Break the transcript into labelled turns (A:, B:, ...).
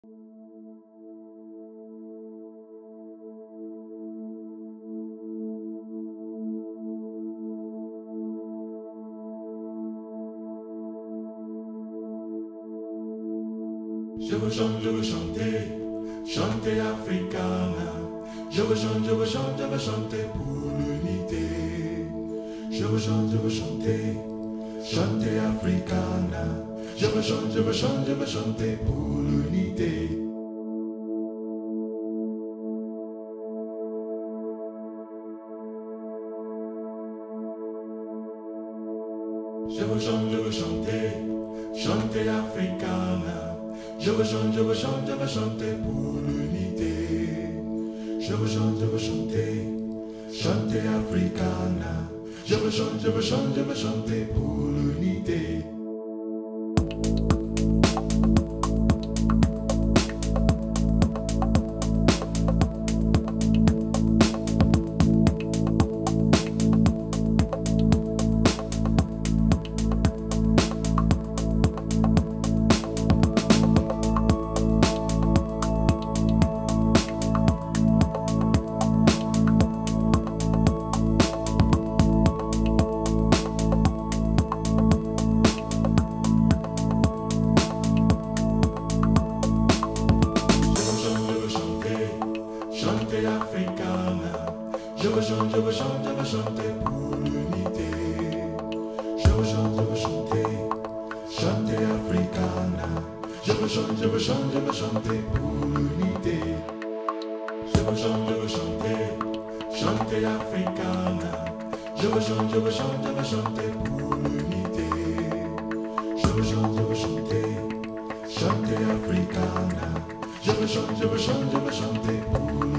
A: Je veux chanter, chanter africana. Je veux chanter pour l'unité. Je veux chanter, chanter africana. Je veux chanter pour l'unité. Je veux chanter, chanter africana. Je veux chanter pour l'unité. Je veux chanter, chanter africana. Je veux chanter pour l'unité. Chanter africana. Je veux chanter pour l'unité. Je veux chanter, chanter africana. Je veux chanter pour l'unité. Je veux chanter, chanter africana. Je veux chanter pour l'unité. Je veux chanter, chanter africana. Je veux chanter pour l'unité.